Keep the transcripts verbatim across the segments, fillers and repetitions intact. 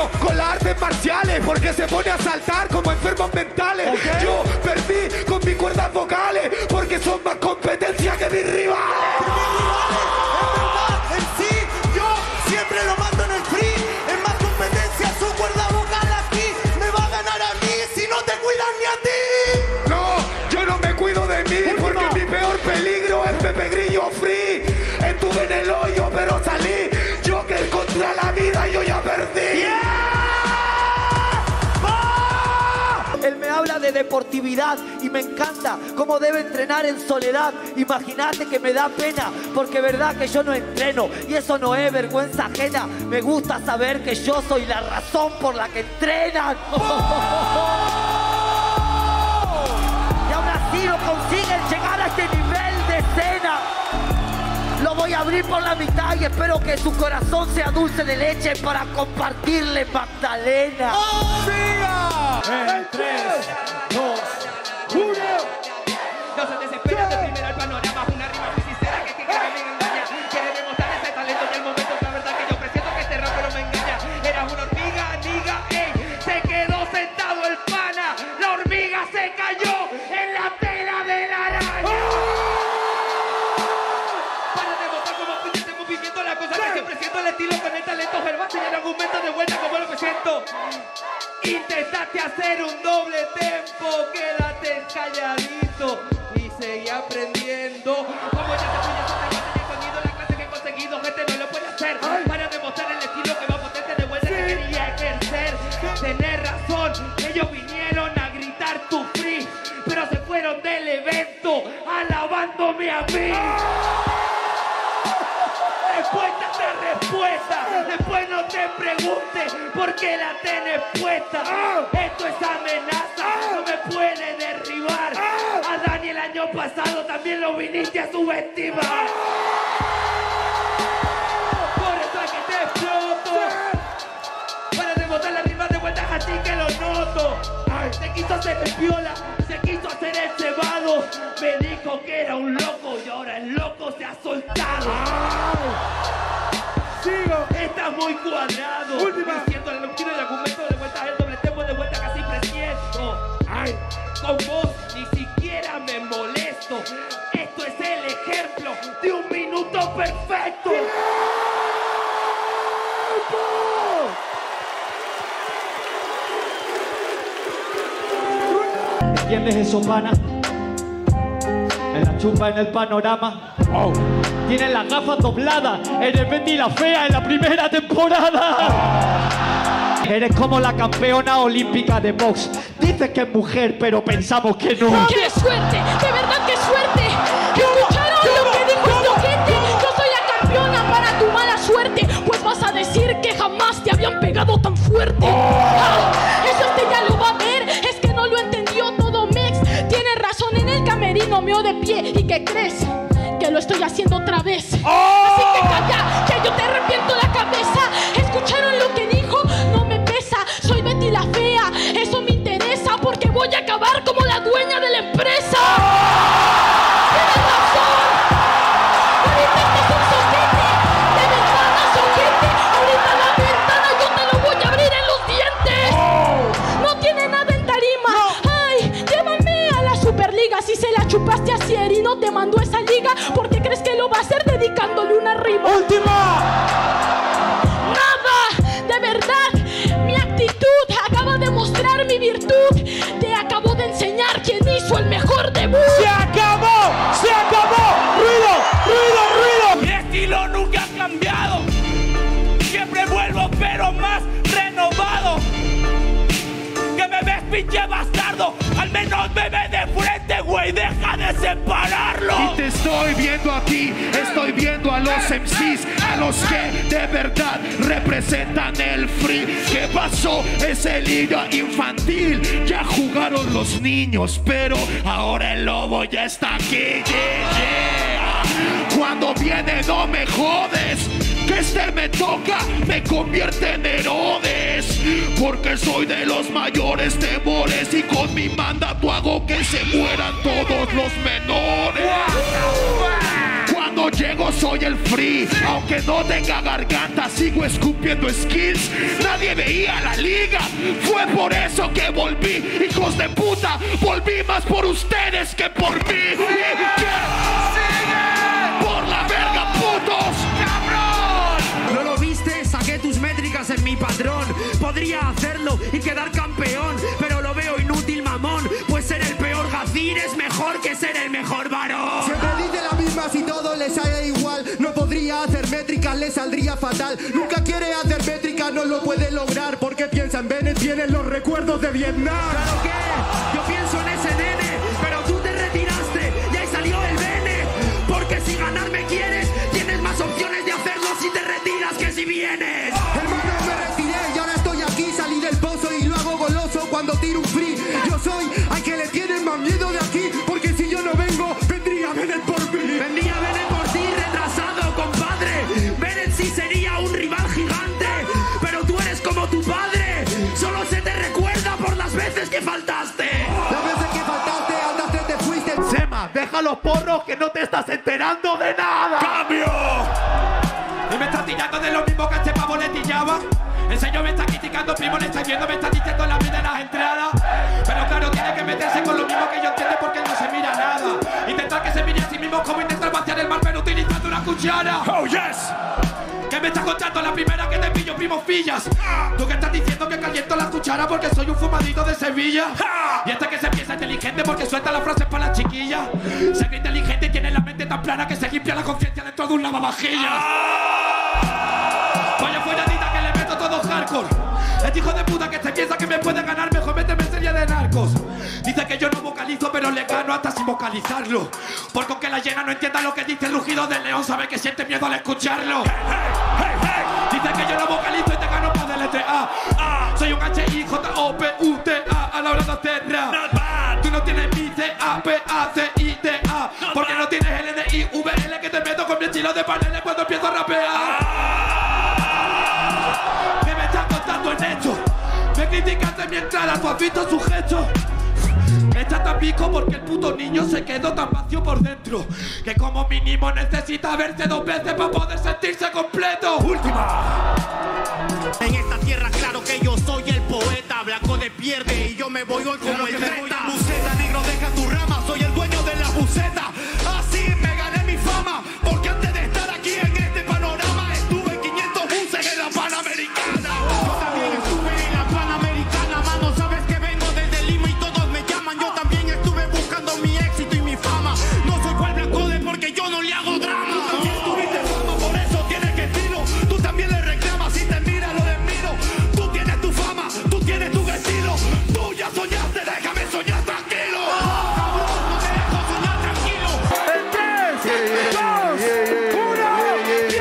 con las artes marciales porque se pone a saltar como enfermos mentales. Okay. Yo perdí con mis cuerdas vocales porque son más competencia que mis rivales. Que mis rivales, es verdad, en sí, yo siempre lo mando en el free. Es más competencia, su cuerda vocal aquí me va a ganar a mí si no te cuidas ni a ti. No, yo no me cuido de mí. Última. Porque mi peor peligro es Pepe Grillo Free. Estuve en el hoyo pero salí. Yo que contra la vida yo ya perdí. Yeah. Él me habla de deportividad y me encanta cómo debe entrenar en soledad. Imagínate que me da pena porque verdad que yo no entreno y eso no es vergüenza ajena. Me gusta saber que yo soy la razón por la que entrenan. Y aún así no consiguen llegar a este nivel de escena. Lo voy a abrir por la mitad y espero que su corazón sea dulce de leche para compartirle Magdalena. ¡Oh! ¡Siga! En tres, dos, uno. No se desespera de primera el panorama. Una rima muy sincera que quiere que me engaña. Quiere demostrar ese talento y el momento es la verdad que yo presiento que este rapero me engaña. Era una hormiga, niga, ey. Se quedó sentado el pana. La hormiga se cayó en la tela de la araña. Siempre siento el estilo con el talento verbal y el argumento de vuelta como lo que siento. Intentaste hacer un doble tempo, quédate calladito y seguí aprendiendo. Como ya te puñas a el sonido, la clase que he conseguido, gente no lo puede hacer. Para demostrar el estilo que va potente de vuelta que quería ejercer. Tener razón, ellos vinieron a gritar tu free, pero se fueron del evento alabándome a mí. Respuesta tras respuesta, después no te preguntes por qué la tenés puesta. Esto es amenaza, no me puede derribar. A Dani el año pasado también lo viniste a subestimar. Por eso es que te exploto, para rebotar la rima de vueltas así que lo noto. Se quiso hacer el piola, se quiso hacer el cebado. Me dijo que era un loco y ahora el loco se ha soltado. Sigo. Estás muy cuadrado. Última. Diciendo el tiro de argumento de vueltas, el doble tempo de vuelta casi presiento. Ay, con vos ni siquiera me molesto. Esto es el ejemplo de un minuto perfecto. ¿Entiendes eso, pana? En la chumba, en el panorama. Oh. Tienen las gafas dobladas. Eres Betty la fea en la primera temporada. Oh. Eres como la campeona olímpica de box. Dices que es mujer, pero pensamos que no. ¡Qué suerte! ¡De verdad qué suerte! ¿Escucharon lo que dijo este ojete? Yo soy la campeona para tu mala suerte. Pues vas a decir que jamás te habían pegado tan fuerte. Oh. Ah, eso este ya lo va a ver. Es que no lo entendió todo Mex. Tienes razón, en el camerino meo de pie. ¿Y qué crees? Que lo estoy haciendo otra vez. Oh. Así que calla, que yo te arrepiento la cabeza. ¿Escucharon lo que dijo? No me pesa, soy Betty la fea. Eso me interesa porque voy a acabar como la dueña de la empresa. Oh. Tienes razón. Ahorita este es un soquete. De ventana, soquete. Ahorita la ventana yo te lo voy a abrir en los dientes. Oh. No tiene nada en tarima. No. Ay, llévame a la Superliga. Si se la chupaste a Sieri, no te mandó esa liga. ¿Por qué crees que lo va a hacer dedicándole una rima? ¡Última! Nada, de verdad. Mi actitud acaba de mostrar mi virtud. Te acabo de enseñar quién hizo el mejor debut. ¡Se acabó! ¡Se acabó! ¡Ruido! ¡Ruido! ¡Ruido! Mi estilo nunca ha cambiado. Siempre vuelvo, pero más renovado. Que me ves, pinche bastardo. Al menos me ve de frente, güey. Deja de separarlo. Y te estoy viendo a ti. Estoy viendo a los M Cs, a los que de verdad representan el free. ¿Qué pasó? Ese liga infantil. Ya jugaron los niños, pero ahora el lobo ya está aquí. Yeah, yeah. Cuando viene no me jodes. Que este me toca, me convierte en Herodes. Porque soy de los mayores temores. Y con mi mandato hago que se mueran todos los menores. Cuando Cuando llego soy el free, aunque no tenga garganta, sigo escupiendo skills. Nadie veía la liga, fue por eso que volví. Hijos de puta, volví más por ustedes que por mí. ¿Y qué? Por la verga, putos. ¡Cabrón! ¿No lo viste? Saqué tus métricas en mi padrón. Podría hacerlo y quedar campeón, pero lo veo inútil, mamón. Pues ser el peor gacín es mejor que ser el mejor varón. Siempre dice la misma si todo le sale igual. No podría hacer métricas, le saldría fatal. Nunca quiere hacer métricas, no lo puede lograr. Porque piensa en Bennett, tienen los recuerdos de Vietnam. ¿Claro qué? Yo pienso en ese nene, pero tú te retiraste y ahí salió el Bennett. Porque si ganar me quieres, tienes más opciones de hacerlo si te retiras que si vienes. Hermano, me retiré y ahora estoy aquí. Salí del pozo y lo hago goloso cuando tiro un free. Yo soy al que le tienen más miedo de aquí. Porque si yo no vengo, vendría Bennett por mí. Vendría Bennett por ti, retrasado, compadre. Bennett sí sería un rival gigante, pero tú eres como tu padre. Solo se te recuerda por las veces que faltaste. Las veces que faltaste, andaste, te fuiste. Sema, deja los porros que no te estás enterando de nada. ¡Cambio! Y me está tirando de lo mismo que este pavo le tillaba. El señor me está criticando, primo, le está viendo, me está diciendo la vida de las entradas. Pero claro, tiene que meterse con lo mismo que yo entiendo porque él no se mira nada. Intentar que se mire a sí mismo como intentar vaciar el mar pero utilizando una cuchara. Oh, yes. ¿Qué me estás contando? La primera que te pillo, primo, fillas. Tú que estás diciendo que caliento la cuchara porque soy un fumadito de Sevilla. Y este que se piensa inteligente porque suelta las frases para las chiquillas. Se cree inteligente y tiene la mente tan plana que se limpia la conciencia dentro de un lavavajillas. Vaya folladita que le meto todo hardcore. Este hijo de puta que se piensa que me puede ganar, mejor méteme en serie de narcos. Dice que yo no vocalizo, pero le gano hasta sin vocalizarlo. Porque aunque la llena no entienda lo que dice el rugido del león, sabe que siente miedo al escucharlo. Hey, hey, hey, hey. Dice que yo no vocalizo y te gano por deletrear. Ah, soy un H I J O P U T A a la hora de hacer rap. Tú no tienes mi C A P A C I T A porque no tienes L D I V L que te meto con mi estilo de paneles cuando empiezo a rapear. ¿Qué me estás contando en esto? Me criticaste mi entrada, ¿tú has visto su gesto? Me está tan pico porque el puto niño se quedó tan vacío por dentro que como mínimo necesita verse dos veces para poder sentirse completo. Última. En esta tierra claro que yo soy el poeta. Blanco de pierde y yo me voy hoy como el treta. Buceta, negro, deja tu rama. Soy el dueño de la buceta. Así me gané mi fama. Porque antes de estar aquí en este panorama estuve en quinientos buses en la Panamericana. Yo también estuve en la Panamericana. Mano, sabes que vengo desde Lima y todos me llaman. Yo también estuve buscando mi éxito y mi fama. No soy cual Blanco de porque yo no le hago drama. Tú también tuviste fama, por eso tienes que estilo. Tú también le reclamas y te mira lo desmiro. Tú tienes tu fama, tú tienes tu estilo. Tú ya soñaste, déjame soñar tranquilo. Cabrón, no te dejo soñar tranquilo. En tres, dos, uno,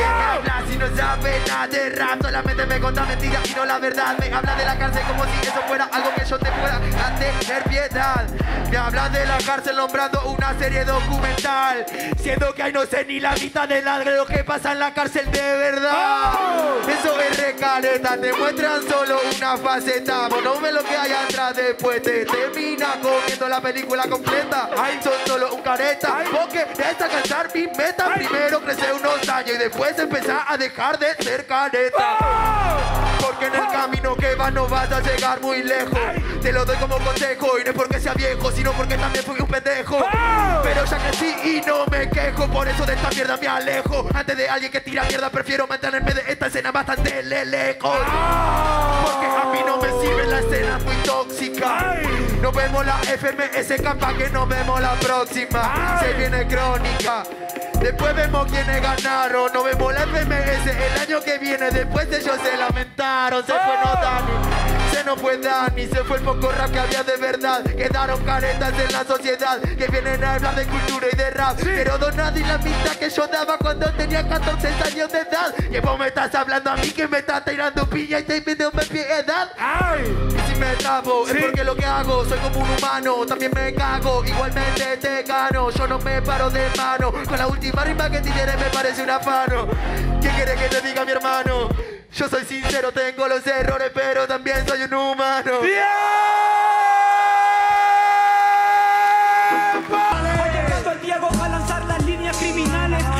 ya. Si no sabe nada de rap, solamente me cuenta mentiras y no la verdad. Me habla de la cárcel como si eso fuera algo que yo te pueda tener piedad. Me habla de la cárcel nombrando una serie documental, siendo que ahí no sé ni la mitad de lo que pasa en la cárcel de verdad. Eso es recareta, te muestran solo una faceta. Vos no ves lo que hay atrás, después te termina comiendo la película completa. Ahí son solo un careta, porque es alcanzar mi meta. Primero crecer unos años y después empezar a dejar de ser careta. Porque en el camino que vas no vas a llegar muy lejos. Te lo doy como consejo y no es porque sea viejo, sino porque también fui un pendejo. Pero ya crecí y no me quejo, por eso de esta mierda me alejo. Antes de alguien que tira mierda prefiero mantenerme de esta escena bastante lejos. Porque a mí no me sirve la escena muy tóxica. Nos vemos la F M S, capaz que nos vemos la próxima. Se viene crónica. Después vemos quiénes ganaron. Nos vemos la F M S el año que viene. Después ellos se lamentaron. Se fue no Dani, se nos fue Dani. Se fue el poco rap que había de verdad. Quedaron caretas en la sociedad que vienen a hablar de cultura y de rap. Pero donad y la mitad que yo daba cuando tenía catorce años de edad. Y vos me estás hablando a mí que me estás tirando piña y te pido me piedad. Y si me trabo es porque lo que hago soy como un humano. También me cago, igualmente te gano. Yo no me paro de mano. Con la última rima que tiré me parece un afano. ¿Qué quiere que te diga mi hermano? Yo soy sincero, tengo los errores, pero también soy un humano. Ha llegado el Diego a lanzar las líneas criminales.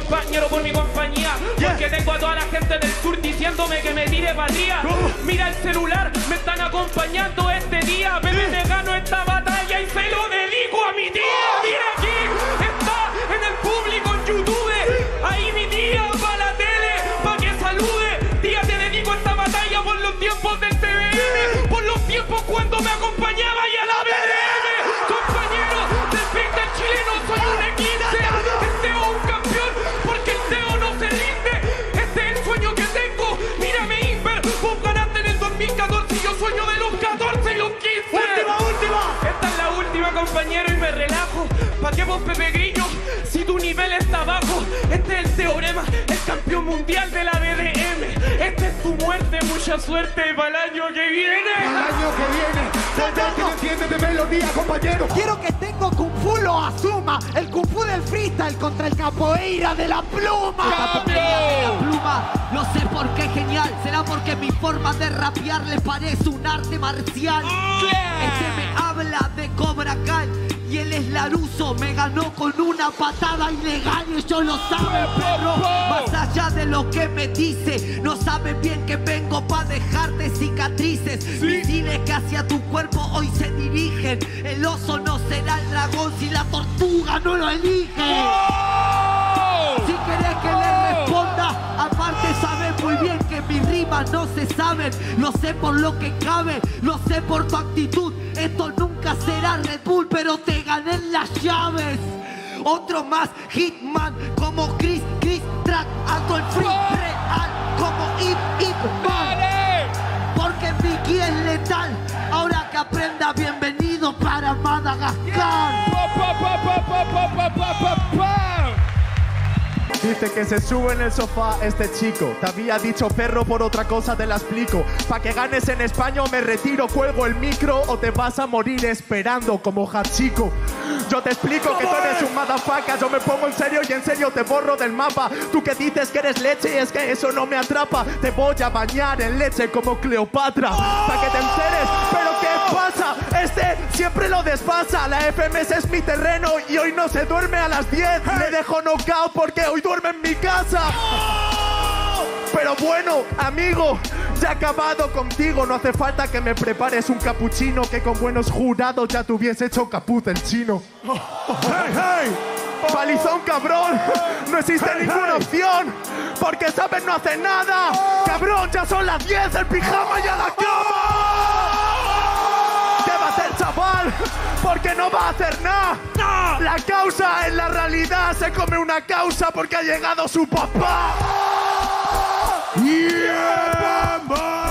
compañero por mi compañía. Porque tengo a toda la gente del sur diciéndome que me tire patria. Mira el celular, me están acompañando este día. Bebé, me gano esta batalla y se lo dedico a mi tía. Mira aquí, está en el público en YouTube. Ahí mi tía va a la tele para que salude. Tía, te dedico esta batalla por los tiempos del T V N, por los tiempos cuando me acompañaba y a la B D M. Compañero del Picter chileno, soy un E quince. El Teo un campeón porque el Teo no se rinde. Este es el sueño que tengo. Mírame, Inver, vos ganaste en el dos mil catorce y yo sueño de los catorce y los quince. ¡Última, última! Esta es la última, compañero, y me relajo. ¿Pa' qué vos, Pepe Grillo? Si tu nivel está bajo. Este es el teorema, el campeón mundial de la B D M. Esta es tu muerte, mucha suerte para el año que viene. El año que viene, tendrás que no entiendes de melodía, compañero. Quiero que tengo Kung Fu lo asuma. El Kung Fu del freestyle contra el capoeira de la pluma. Capoeira de la pluma, no sé por qué genial. Será porque mi forma de rapear le parece un arte marcial. Este me habla de Cobra Kai y él es Laruso. Me ganó con una patada ilegal y ellos lo saben, perro. Más allá de lo que me dice, no saben bien que vengo pa' dejarte cicatrices. Misiles que hacia tu cuerpo hoy se dirigen. El oso no será el dragón si la tortuga no lo elige. Si querés que le responda, aparte sabes muy bien que mis rimas no se saben. Lo sé por lo que cabe, lo sé por tu actitud. Esto nunca será Red Bull, pero te gané en las llaves. Otro más, Hitman, como Chris, Chris Track. Alto el free, real, como Ip, Ip, Man. Porque Vicky es letal. Ahora que aprenda, bienvenido para Madagascar. Dice que se sube en el sofá este chico. Te había dicho perro, por otra cosa te la explico. Pa' que ganes en España o me retiro, cuelgo el micro o te vas a morir esperando como Hachiko. Yo te explico que tú eres un motherfucker. Yo me pongo en serio y en serio te borro del mapa. Tú que dices que eres leche y es que eso no me atrapa. Te voy a bañar en leche como Cleopatra. Pa' que te enteres, pero ¿qué pasa? Este siempre lo despasa. La F M S es mi terreno y hoy no se duerme a las diez. Le dejo knockout porque hoy duerme en mi casa. Pero bueno, amigo, ya he acabado contigo. No hace falta que me prepares un capuchino, que con buenos jurados ya te hubiese hecho caput el chino. ¡Hey, hey! Palizón, cabrón. No existe ninguna opción, porque sabes no hace nada. Cabrón, ya son las diez, el pijama y a la cama. ¿Qué va a hacer, chaval? Porque no va a hacer nada. La causa en la realidad se come una causa porque ha llegado su papá. Yeah,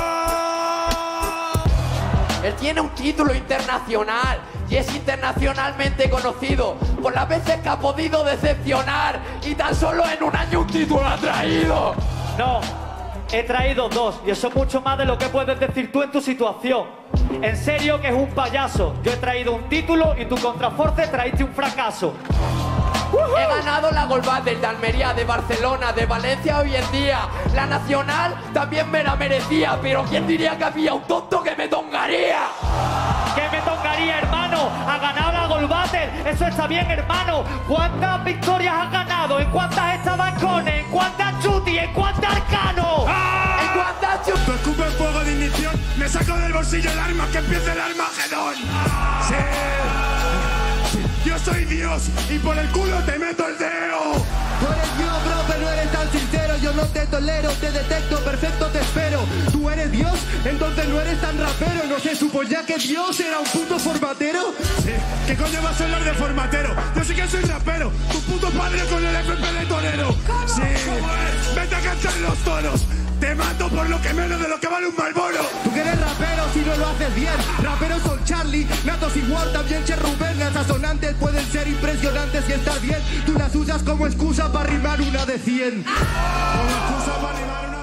Él tiene un título internacional y es internacionalmente conocido por las veces que ha podido decepcionar y tan solo en un año un título ha traído. No, he traído dos y eso es mucho más de lo que puedes decir tú en tu situación. En serio que es un payaso. Yo he traído un título y tu contraforce traíste un fracaso. He ganado la Gold Battle de Almería, de Barcelona, de Valencia hoy en día. La Nacional también me la merecía, pero ¿quién diría que había un tonto que me tongaría? ¿Qué me tongaría, hermano? Ha ganado la Gold Battle, eso está bien, hermano. ¿Cuántas victorias has ganado? ¿En cuántas estabas con? ¿En cuántas Chuti? ¿En cuántas Arcano? ¡Ah! ¿En cuántas Chuti? Tu escupe fuego de ignición, me saco del bolsillo el arma que empiece el Armagedón. Sí. Yo soy Dios y por el culo te meto el dedo. Tú eres Dios, bro, pero no eres tan sincero. Yo no te tolero, te detecto, perfecto, te espero. Tú eres Dios, entonces no eres tan rapero. No se supo ya que Dios era un puto formatero. Sí, ¿qué coño vas a hablar de formatero? Yo sí que soy rapero, tu puto padre con el F P de torero. Sí, vete a cantar los toros. Te mato por lo que menos de lo que vale un Marlboro. Tú que eres rapero si no lo haces bien. Raperos son Charlie, Natos igual, también Che Rubén. Las asonantes pueden ser impresionantes y estar bien. Tú las usas como excusa para rimar una de cien. Como excusa para rimar una